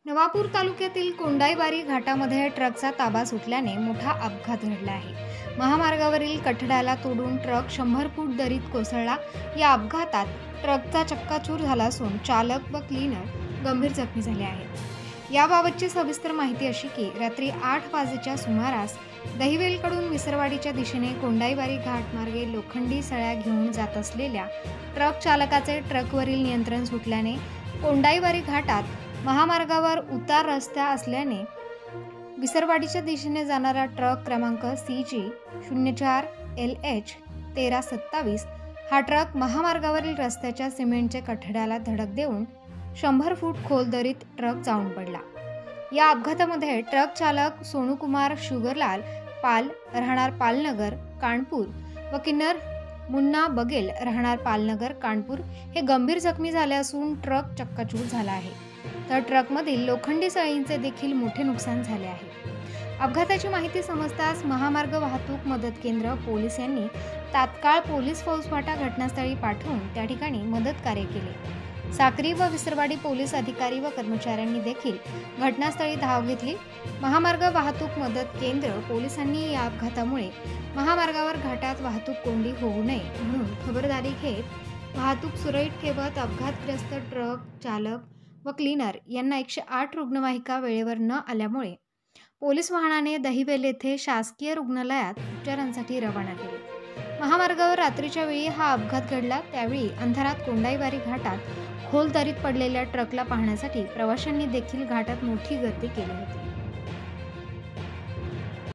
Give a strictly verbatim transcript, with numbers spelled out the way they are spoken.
नवापूर तालुक्यातील कोंडाईबारी घाटामध्ये ट्रकचा ताबा सुटल्याने मोठा अपघात घडला आहे। महामार्गावरील कठड्याला तोडून ट्रक शंभर फूट दरीत कोसळला। या अपघातात ट्रकचा चक्काचूर झाला असून चालक व क्लीनर गंभीर जखमी झाले आहेत। याबाबतची सविस्तर माहिती अशी की रात्री आठ वाजेच्या सुमारास दहिवेलकडून विसरवाडीच्या दिशेने कोंडाईबारी घाट मार्गे लोखंडी सळ्या घेऊन जात असलेल्या ट्रक चालकाचे ट्रकवरील नियंत्रण सुटल्याने कोंडाईबारी घाटात महामार्गावर उतार रस्ता असल्याने विसरवाडीच्या दिशेने जाणारा ट्रक क्रमांक सी जी शून्य चार एल एच तेरा सत्तावीस हा ट्रक महामार्गावरील रस्त्याच्या सिमेंटच्या कठड्याला धडक देऊन शंभर फूट खोल दरीत ट्रक जाऊन पडला। या अपघातामध्ये ट्रक चालक सोनूकुमार शुगरलाल पाल राहणार पालनगर कानपूर व किन्नर मुन्ना बगेल राहणार पालनगर कानपूर हे गंभीर जखमी झाले असून ट्रक चक्काचूर झाला आहे, तर ट्रकमधील लोखंडी सळींचे देखील मोठे नुकसान झाले आहे। अपघाताची माहिती समजताच महामार्ग वाहतूक मदत केंद्र पोलीस यांनी तात्काळ पोलीस फौजफाटा घटनास्थळी पाठवून त्या ठिकाणी मदत कार्य केले। साक्री व विसरवाडी पोलीस अधिकारी व कर्मचाऱ्यांनी देखील घटनास्थळी धाव घेतली। महामार्ग वाहतूक मदत केंद्र पोलिसांनी या अपघातामुळे महामार्गावर घाटात वाहतूक कोंडी होऊ नये म्हणून खबरदारी घेत वाहतूक सुरळीत ठेवत अपघातग्रस्त ट्रक चालक व क्लीनर यांना एकशे आठ रुग्णवाहिका वेळेवर न आल्यामुळे पोलीस वाहनाने दहिवेल येथे शासकीय रुग्णालयात उपचारांसाठी रवाना केले। महामार्गावर रात्रीच्या वेळी हा अपघात घडला, त्यावेळी अंधारात कोंडाईबारी घाटात खोल दरीत पडलेल्या ट्रकला पाहण्यासाठी प्रवाशांनी देखील घाटात मोठी गर्दी केली होती।